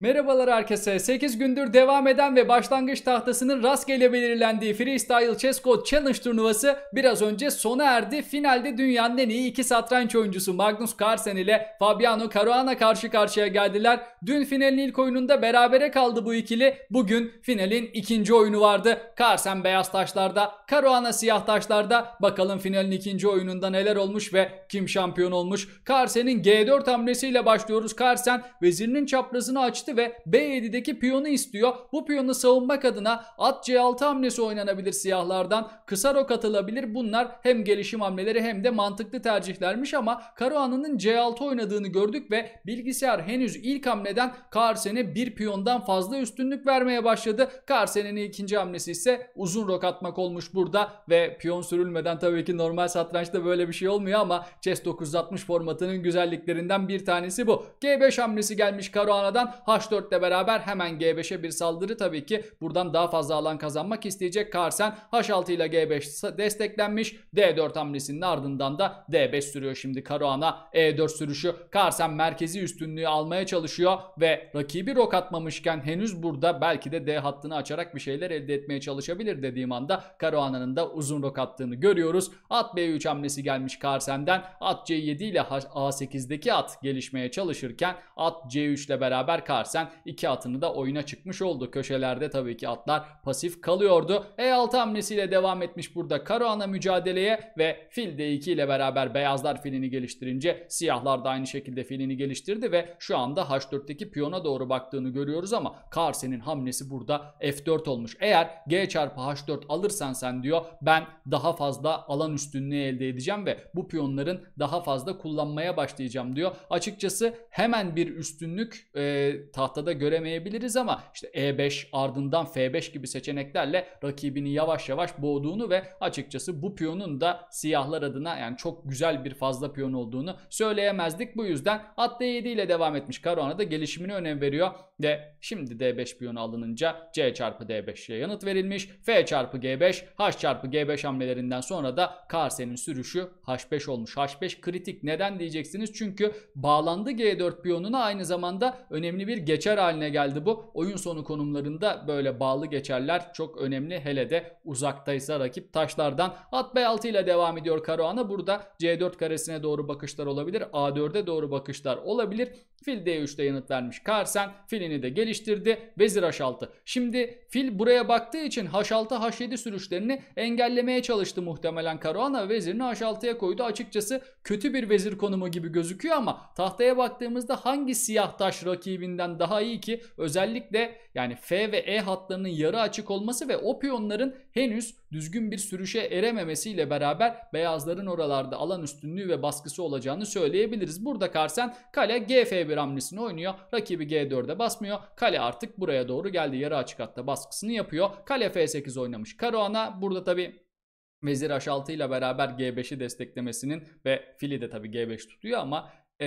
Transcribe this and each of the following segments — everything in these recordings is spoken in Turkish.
Merhabalar herkese. 8 gündür devam eden ve başlangıç tahtasının rastgele belirlendiği Freestyle Chess Code Challenge turnuvası biraz önce sona erdi. Finalde dünyanın en iyi iki satranç oyuncusu Magnus Carlsen ile Fabiano Caruana karşı karşıya geldiler. Dün finalin ilk oyununda berabere kaldı bu ikili. Bugün finalin ikinci oyunu vardı. Carlsen beyaz taşlarda, Caruana siyah taşlarda. Bakalım finalin ikinci oyununda neler olmuş ve kim şampiyon olmuş. Carlsen'in G4 hamlesiyle başlıyoruz. Carlsen vezirinin çaprazını açtı ve B7'deki piyonu istiyor. Bu piyonu savunmak adına at C6 hamlesi oynanabilir siyahlardan. Kısa rok atılabilir. Bunlar hem gelişim hamleleri hem de mantıklı tercihlermiş ama Caruana'nın C6 oynadığını gördük ve bilgisayar henüz ilk hamleden Carlsen'e bir piyondan fazla üstünlük vermeye başladı. Carlsen'in ikinci hamlesi ise uzun rok atmak olmuş burada ve piyon sürülmeden, tabii ki normal satrançta böyle bir şey olmuyor ama Chess 960 formatının güzelliklerinden bir tanesi bu. G5 hamlesi gelmiş Caruana'dan. H4 ile beraber hemen G5'e bir saldırı, tabii ki buradan daha fazla alan kazanmak isteyecek Carlsen. H6 ile G5 desteklenmiş. D4 hamlesinin ardından da D5 sürüyor şimdi Caruana. E4 sürüşü. Carlsen merkezi üstünlüğü almaya çalışıyor ve rakibi rok atmamışken henüz burada belki de D hattını açarak bir şeyler elde etmeye çalışabilir dediğim anda Caruana'nın da uzun rok attığını görüyoruz. At B3 hamlesi gelmiş Carlsen'den. At C7 ile A8'deki at gelişmeye çalışırken at C3 ile beraber Carlsen iki atını da oyuna çıkmış oldu. Köşelerde tabii ki atlar pasif kalıyordu. E6 hamlesiyle devam etmiş burada Caruana mücadeleye ve fil D2 ile beraber beyazlar filini geliştirince siyahlar da aynı şekilde filini geliştirdi ve şu anda H4'teki piyona doğru baktığını görüyoruz ama Carlsen'in hamlesi burada F4 olmuş. Eğer G çarpı H4 alırsan sen diyor, ben daha fazla alan üstünlüğü elde edeceğim ve bu piyonların daha fazla kullanmaya başlayacağım diyor. Açıkçası hemen bir üstünlük tahtada göremeyebiliriz ama işte E5 ardından F5 gibi seçeneklerle rakibini yavaş yavaş boğduğunu ve açıkçası bu piyonun da siyahlar adına yani çok güzel bir fazla piyon olduğunu söyleyemezdik. Bu yüzden at D7 ile devam etmiş. Caruana da gelişimine önem veriyor ve şimdi D5 piyonu alınınca C çarpı D5 ile yanıt verilmiş. F çarpı G5, H çarpı G5 hamlelerinden sonra da Carlsen'in sürüşü H5 olmuş. H5 kritik. Neden diyeceksiniz? Çünkü bağlandı G4 piyonuna, aynı zamanda önemli bir geçer haline geldi bu. Oyun sonu konumlarında böyle bağlı geçerler çok önemli, hele de uzaktaysa rakip taşlardan. At B6 ile devam ediyor Caruana. Burada C4 karesine doğru bakışlar olabilir. A4'e doğru bakışlar olabilir. Fil D3'te yanıt vermiş Carlsen. Filini de geliştirdi. Vezir H6. Şimdi fil buraya baktığı için H6 H7 sürüşlerini engellemeye çalıştı muhtemelen Caruana. Vezirini H6'ya koydu. Açıkçası kötü bir vezir konumu gibi gözüküyor ama tahtaya baktığımızda hangi siyah taş rakibinden daha iyi ki? Özellikle yani F ve E hatlarının yarı açık olması ve o piyonların henüz düzgün bir sürüşe erememesiyle beraber beyazların oralarda alan üstünlüğü ve baskısı olacağını söyleyebiliriz. Burada Carlsen kale G-F1 hamlesini oynuyor. Rakibi G4'e basmıyor. Kale artık buraya doğru geldi. Yarı açık hatta baskısını yapıyor. Kale F8 oynamış Caruana. Burada tabi vezir H6 ile beraber G5'i desteklemesinin ve fili de tabi G5 tutuyor ama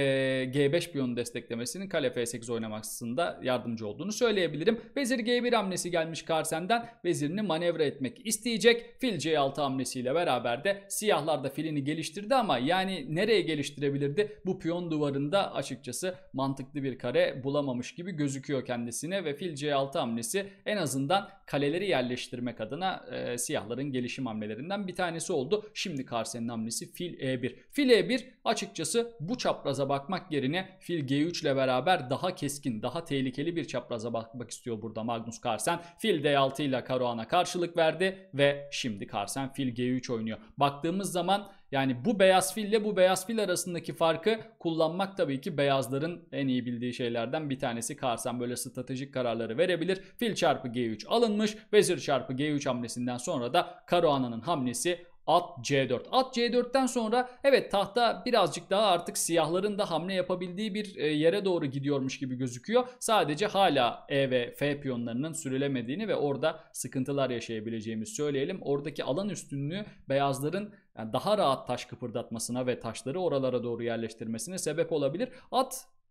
G5 piyonu desteklemesinin kale F8 oynamasında yardımcı olduğunu söyleyebilirim. Vezir G1 hamlesi gelmiş Carlsen'den. Vezirini manevra etmek isteyecek. Fil C6 hamlesiyle beraber de siyahlar da filini geliştirdi ama yani nereye geliştirebilirdi? Bu piyon duvarında açıkçası mantıklı bir kare bulamamış gibi gözüküyor kendisine ve fil C6 hamlesi en azından kaleleri yerleştirmek adına siyahların gelişim hamlelerinden bir tanesi oldu. Şimdi Carlsen'in hamlesi fil E1. Fil E1 açıkçası bu çapraza bakmak yerine fil G3 ile beraber daha keskin, daha tehlikeli bir çapraza bakmak istiyor burada Magnus Carlsen. Fil D6 ile Caruana karşılık verdi ve şimdi Carlsen fil G3 oynuyor. Baktığımız zaman yani bu beyaz fille bu beyaz fil arasındaki farkı kullanmak tabii ki beyazların en iyi bildiği şeylerden bir tanesi. Carlsen böyle stratejik kararları verebilir. Fil çarpı G3 alınmış. Vezir çarpı G3 hamlesinden sonra da Caruana'nın hamlesi at C4. At C4'ten sonra evet tahta birazcık daha artık siyahların da hamle yapabildiği bir yere doğru gidiyormuş gibi gözüküyor. Sadece hala E ve F piyonlarının sürülemediğini ve orada sıkıntılar yaşayabileceğimizi söyleyelim. Oradaki alan üstünlüğü beyazların yani daha rahat taş kıpırdatmasına ve taşları oralara doğru yerleştirmesine sebep olabilir. At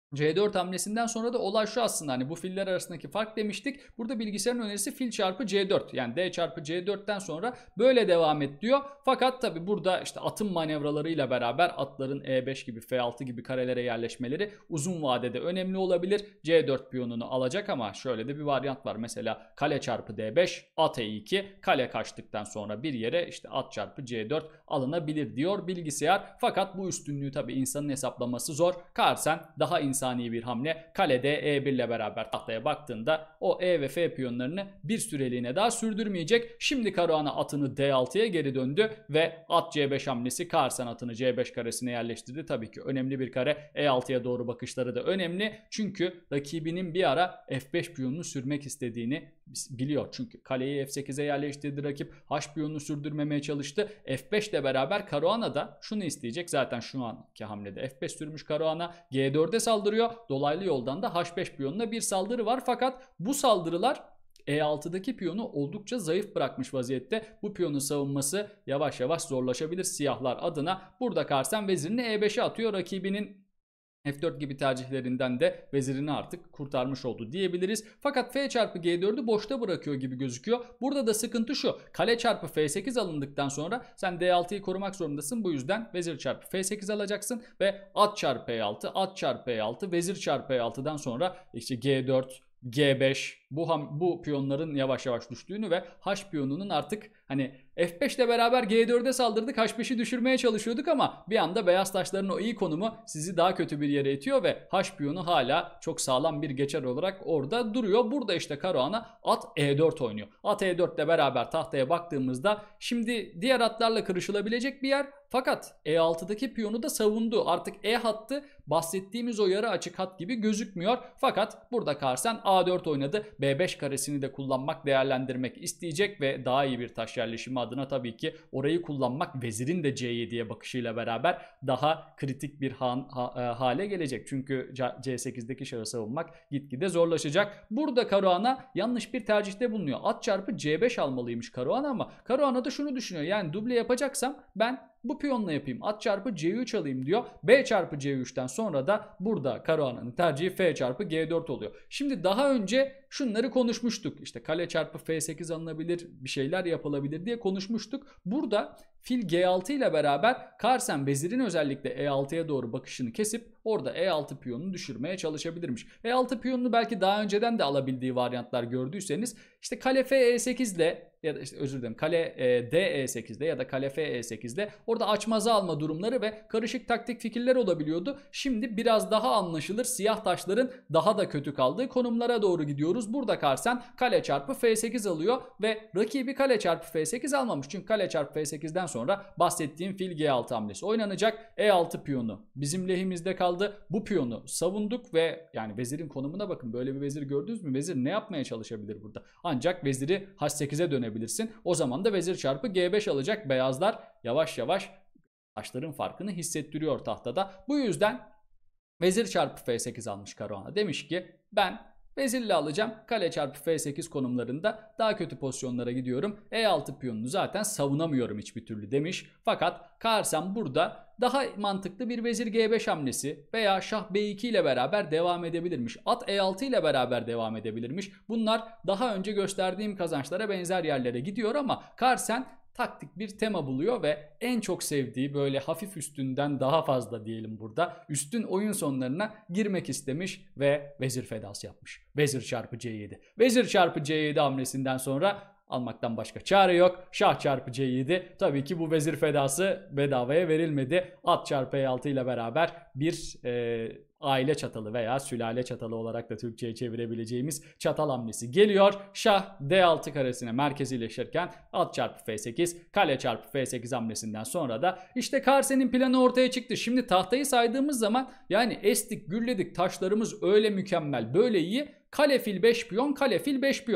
C4 hamlesinden sonra da olay şu aslında, hani bu filler arasındaki fark demiştik. Burada bilgisayarın önerisi fil çarpı C4, yani D çarpı C4'ten sonra böyle devam et diyor. Fakat tabi burada işte atın manevralarıyla beraber atların E5 gibi F6 gibi karelere yerleşmeleri uzun vadede önemli olabilir. C4 piyonunu alacak ama şöyle de bir varyant var. Mesela kale çarpı D5, at E2, kale kaçtıktan sonra bir yere işte at çarpı C4 alınabilir diyor bilgisayar. Fakat bu üstünlüğü tabi insanın hesaplaması zor. Carlsen daha insani bir hamle. Kalede E1 ile beraber tahtaya baktığında o E ve F piyonlarını bir süreliğine daha sürdürmeyecek. Şimdi Caruana atını D6'ya geri döndü ve at C5 hamlesi, Carlsen atını C5 karesine yerleştirdi. Tabii ki önemli bir kare. E6'ya doğru bakışları da önemli. Çünkü rakibinin bir ara F5 piyonunu sürmek istediğini biliyor. Çünkü kaleyi F8'e yerleştirdi rakip. H piyonunu sürdürmemeye çalıştı. F5 ile beraber Caruana da şunu isteyecek. Zaten şu anki hamlede F5 sürmüş Caruana. G4'e saldırıyor. Dolaylı yoldan da H5 piyonuna bir saldırı var. Fakat bu saldırılar E6'daki piyonu oldukça zayıf bırakmış vaziyette. Bu piyonun savunması yavaş yavaş zorlaşabilir siyahlar adına. Burada Carlsen vezirini E5'e atıyor. Rakibinin F4 gibi tercihlerinden de vezirini artık kurtarmış oldu diyebiliriz. Fakat F çarpı G4'ü boşta bırakıyor gibi gözüküyor. Burada da sıkıntı şu. Kale çarpı F8 alındıktan sonra sen D6'yı korumak zorundasın. Bu yüzden vezir çarpı F8 alacaksın ve at çarpı E6, at çarpı E6, vezir çarpı E6'dan sonra işte G4, G5 bu piyonların yavaş yavaş düştüğünü ve H piyonunun artık hani F5 ile beraber G4'e saldırdık, H5'i düşürmeye çalışıyorduk ama bir anda beyaz taşların o iyi konumu sizi daha kötü bir yere itiyor ve H piyonu hala çok sağlam bir geçer olarak orada duruyor. Burada işte Caruana at E4 oynuyor. At E4 ile beraber tahtaya baktığımızda şimdi diğer atlarla kırışılabilecek bir yer. Fakat E6'daki piyonu da savundu. Artık E hattı bahsettiğimiz o yarı açık hat gibi gözükmüyor. Fakat burada Carlsen A4 oynadı. B5 karesini de kullanmak, değerlendirmek isteyecek ve daha iyi bir taş yerleşimi adına tabii ki orayı kullanmak vezirin de C7'ye bakışıyla beraber daha kritik bir hale gelecek. Çünkü C8'deki şahı savunmak gitgide zorlaşacak. Burada Caruana yanlış bir tercihte bulunuyor. At çarpı C5 almalıymış Caruana ama Caruana da şunu düşünüyor. Yani duble yapacaksam ben bu piyonla yapayım. At çarpı C3 alayım diyor. B çarpı C3'ten sonra da burada Caruana'nın tercihi F çarpı G4 oluyor. Şimdi daha önce şunları konuşmuştuk. İşte kale çarpı F8 alınabilir, bir şeyler yapılabilir diye konuşmuştuk. Burada fil G6 ile beraber Carlsen vezirin özellikle E6'ya doğru bakışını kesip orada E6 piyonunu düşürmeye çalışabilirmiş. E6 piyonunu belki daha önceden de alabildiği varyantlar gördüyseniz işte kale F E8 ile ya da işte özür dilerim kale D E8'de ya da kale F E8'de orada açmaza alma durumları ve karışık taktik fikirler olabiliyordu. Şimdi biraz daha anlaşılır siyah taşların daha da kötü kaldığı konumlara doğru gidiyoruz. Burada Carlsen kale çarpı F8 alıyor ve rakibi kale çarpı F8 almamış. Çünkü kale çarpı F8'den sonra bahsettiğim fil G6 hamlesi oynanacak. E6 piyonu bizim lehimizde kaldı. Bu piyonu savunduk ve yani vezirin konumuna bakın. Böyle bir vezir gördünüz mü? Vezir ne yapmaya çalışabilir burada? Ancak veziri H8'e dönebilirsin. O zaman da vezir çarpı G5 alacak. Beyazlar yavaş yavaş taşların farkını hissettiriyor tahtada. Bu yüzden vezir çarpı F8 almış Caruana. Demiş ki ben vezirle alacağım. Kale çarpı F8 konumlarında daha kötü pozisyonlara gidiyorum. E6 piyonunu zaten savunamıyorum hiçbir türlü demiş. Fakat Carlsen burada daha mantıklı bir vezir G5 hamlesi veya şah B2 ile beraber devam edebilirmiş. At E6 ile beraber devam edebilirmiş. Bunlar daha önce gösterdiğim kazançlara benzer yerlere gidiyor ama Carlsen taktik bir tema buluyor ve en çok sevdiği böyle hafif üstünden daha fazla diyelim burada üstün oyun sonlarına girmek istemiş ve vezir fedası yapmış. Vezir çarpı C7. Vezir çarpı C7 hamlesinden sonra almaktan başka çare yok. Şah çarpı C7. Tabii ki bu vezir fedası bedavaya verilmedi. At çarpı E6 ile beraber bir aile çatalı veya sülale çatalı olarak da Türkçe'ye çevirebileceğimiz çatal hamlesi geliyor. Şah D6 karesine merkezileşirken at çarpı F8, kale çarpı F8 hamlesinden sonra da işte Carlsen'in planı ortaya çıktı. Şimdi tahtayı saydığımız zaman yani estik gürledik taşlarımız öyle mükemmel böyle iyi. Kale fil 5 piyon, kale fil 5 piyon.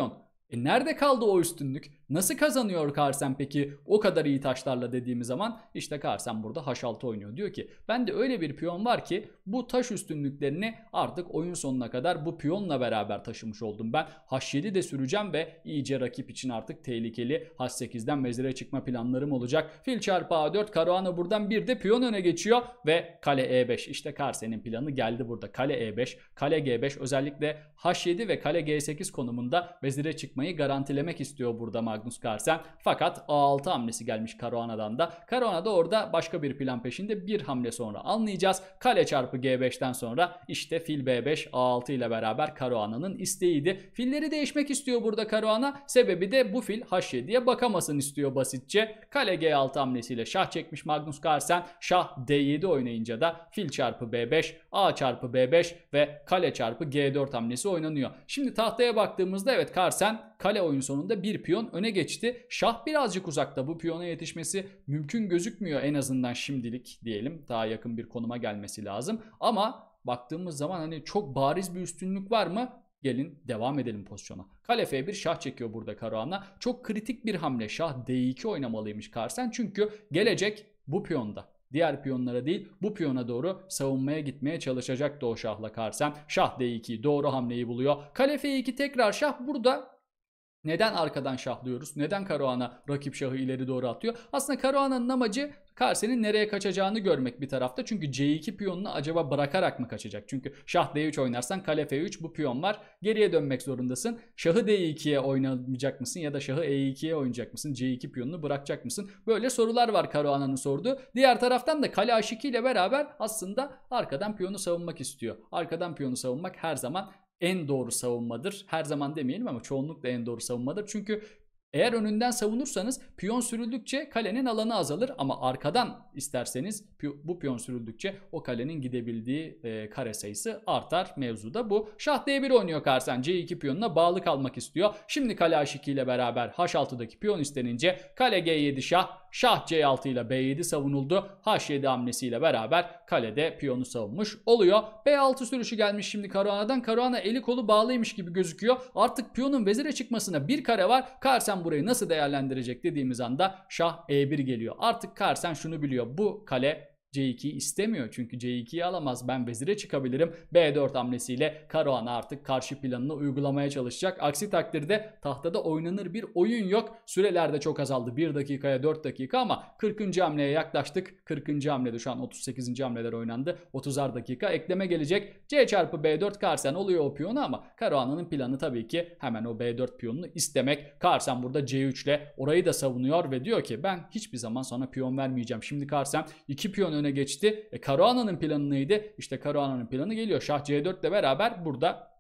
Nerede kaldı o üstünlük? Nasıl kazanıyor Carlsen peki o kadar iyi taşlarla dediğimiz zaman işte Carlsen burada H6 oynuyor. Diyor ki bende öyle bir piyon var ki bu taş üstünlüklerini artık oyun sonuna kadar bu piyonla beraber taşımış oldum. Ben H7 de süreceğim ve iyice rakip için artık tehlikeli H8'den vezire çıkma planlarım olacak. Fil çarpı A4, Caruana buradan bir de piyon öne geçiyor ve kale E5. İşte Carlsen'in planı geldi burada. Kale E5, kale G5, özellikle H7 ve kale G8 konumunda vezire çıkmayı garantilemek istiyor burada Magnus Carlsen. Fakat A6 hamlesi gelmiş Caruana'dan da. Caruana da orada başka bir plan peşinde, bir hamle sonra anlayacağız. Kale çarpı G5'ten sonra işte fil B5 A6 ile beraber Caruana'nın isteğiydi. Filleri değişmek istiyor burada Caruana. Sebebi de bu fil H7'ye bakamasın istiyor basitçe. Kale G6 hamlesiyle şah çekmiş Magnus Carlsen. Şah D7 oynayınca da fil çarpı B5, A çarpı B5 ve kale çarpı G4 hamlesi oynanıyor. Şimdi tahtaya baktığımızda evet Carlsen kale oyun sonunda bir piyon öne geçti. Şah birazcık uzakta, bu piyona yetişmesi mümkün gözükmüyor en azından şimdilik diyelim. Daha yakın bir konuma gelmesi lazım. Ama baktığımız zaman hani çok bariz bir üstünlük var mı? Gelin devam edelim pozisyona. Kale F1 şah çekiyor burada Caruana. Çok kritik bir hamle. Şah D2 oynamalıymış Carlsen çünkü gelecek bu piyonda. Diğer piyonlara değil bu piyona doğru savunmaya gitmeye çalışacaktı o şahla Carlsen. Şah D2 doğru hamleyi buluyor. Kale F2 tekrar şah burada. Neden arkadan şahlıyoruz? Neden Caruana rakip şahı ileri doğru atıyor? Aslında Caruana'nın amacı Carlsen'in nereye kaçacağını görmek bir tarafta. Çünkü C2 piyonunu acaba bırakarak mı kaçacak? Çünkü şah D3 oynarsan kale F3 bu piyon var. Geriye dönmek zorundasın. Şahı D2'ye oynamayacak mısın ya da şahı E2'ye oynayacak mısın? C2 piyonunu bırakacak mısın? Böyle sorular var Caruana'nın sorduğu. Diğer taraftan da kale H2 ile beraber aslında arkadan piyonu savunmak istiyor. Arkadan piyonu savunmak her zaman en doğru savunmadır. Her zaman demeyelim ama çoğunlukla en doğru savunmadır. Çünkü eğer önünden savunursanız piyon sürüldükçe kalenin alanı azalır ama arkadan isterseniz bu piyon sürüldükçe o kalenin gidebildiği kare sayısı artar. Mevzuda bu. Şah D1 oynuyor Carlsen. C2 piyonuna bağlı kalmak istiyor. Şimdi kale H2 ile beraber H6'daki piyon istenince kale G7 şah, şah C6 ile B7 savunuldu. H7 hamlesiyle beraber kalede piyonu savunmuş oluyor. B6 sürüşü gelmiş şimdi Caruana'dan. Caruana eli kolu bağlıymış gibi gözüküyor. Artık piyonun vezire çıkmasına bir kare var. Carlsen burayı nasıl değerlendirecek dediğimiz anda şah E1 geliyor. Artık Carlsen şunu biliyor. Bu kale C2'yi istemiyor çünkü C2'yi alamaz, ben vezire çıkabilirim. B4 hamlesiyle Caruana artık karşı planını uygulamaya çalışacak. Aksi takdirde tahtada oynanır bir oyun yok. Süreler de çok azaldı, 1 dakikaya 4 dakika ama 40. hamleye yaklaştık. 40. hamlede şu an 38. hamleler oynandı. 30'ar dakika ekleme gelecek. C çarpı B4 Carlsen oluyor o piyonu ama Caruana'nın planı tabii ki hemen o B4 piyonunu istemek. Carlsen burada C3 ile orayı da savunuyor ve diyor ki ben hiçbir zaman sana piyon vermeyeceğim. Şimdi Carlsen 2 piyon öne geçti. Caruana'nın planı neydi? İşte Caruana'nın planı geliyor. Şah C4 ile beraber burada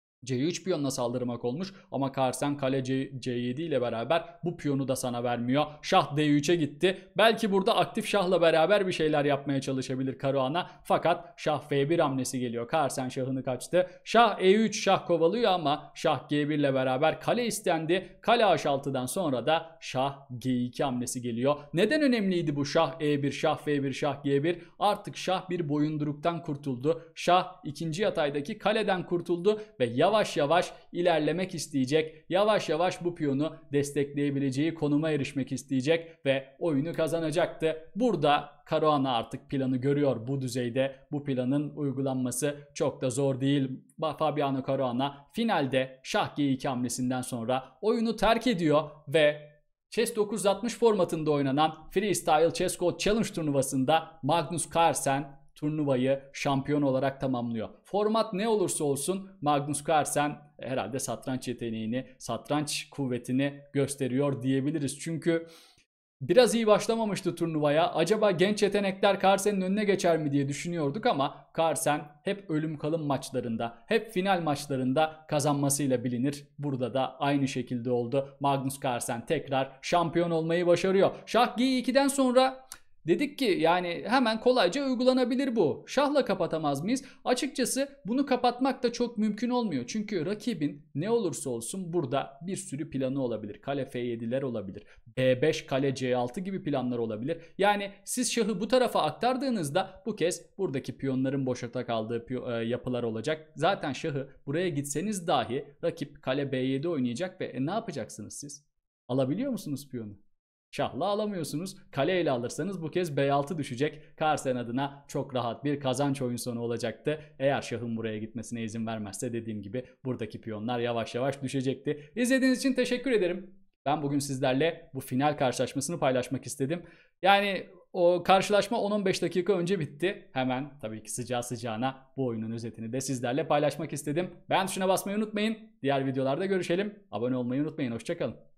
C3 piyonuna saldırmak olmuş ama Carlsen kale C7 ile beraber bu piyonu da sana vermiyor. Şah D3'e gitti. Belki burada aktif şahla beraber bir şeyler yapmaya çalışabilir Caruana. Fakat şah F1 hamlesi geliyor. Carlsen şahını kaçtı. Şah E3 şah kovalıyor ama şah G1 ile beraber kale istendi. Kale H6'dan sonra da şah G2 hamlesi geliyor. Neden önemliydi bu şah E1, şah F1, şah G1? Artık şah bir boyunduruktan kurtuldu. Şah ikinci yataydaki kaleden kurtuldu ve yavaş yavaş ilerlemek isteyecek. Yavaş yavaş bu piyonu destekleyebileceği konuma erişmek isteyecek ve oyunu kazanacaktı. Burada Caruana artık planı görüyor bu düzeyde. Bu planın uygulanması çok da zor değil. Fabiano Caruana finalde şah G2 hamlesinden sonra oyunu terk ediyor ve Chess 960 formatında oynanan Freestyle Chess Code Challenge turnuvasında Magnus Carlsen turnuvayı şampiyon olarak tamamlıyor. Format ne olursa olsun Magnus Carlsen herhalde satranç yeteneğini, satranç kuvvetini gösteriyor diyebiliriz. Çünkü biraz iyi başlamamıştı turnuvaya. Acaba genç yetenekler Carlsen'in önüne geçer mi diye düşünüyorduk ama Carlsen hep ölüm kalım maçlarında, hep final maçlarında kazanmasıyla bilinir. Burada da aynı şekilde oldu. Magnus Carlsen tekrar şampiyon olmayı başarıyor. Şah G2'den sonra Dedik ki yani hemen kolayca uygulanabilir bu. Şahla kapatamaz mıyız? Açıkçası bunu kapatmak da çok mümkün olmuyor. Çünkü rakibin ne olursa olsun burada bir sürü planı olabilir. Kale F7'ler olabilir. B5 kale C6 gibi planlar olabilir. Yani siz şahı bu tarafa aktardığınızda bu kez buradaki piyonların boşta kaldığı yapılar olacak. Zaten şahı buraya gitseniz dahi rakip kale B7 oynayacak ve ne yapacaksınız siz? Alabiliyor musunuz piyonu? Şahla alamıyorsunuz. Kaleyle alırsanız bu kez B6 düşecek. Carlsen adına çok rahat bir kazanç oyun sonu olacaktı. Eğer şahın buraya gitmesine izin vermezse dediğim gibi buradaki piyonlar yavaş yavaş düşecekti. İzlediğiniz için teşekkür ederim. Ben bugün sizlerle bu final karşılaşmasını paylaşmak istedim. Yani o karşılaşma 10-15 dakika önce bitti. Hemen tabii ki sıcağı sıcağına bu oyunun özetini de sizlerle paylaşmak istedim. Beğen tuşuna basmayı unutmayın. Diğer videolarda görüşelim. Abone olmayı unutmayın. Hoşçakalın.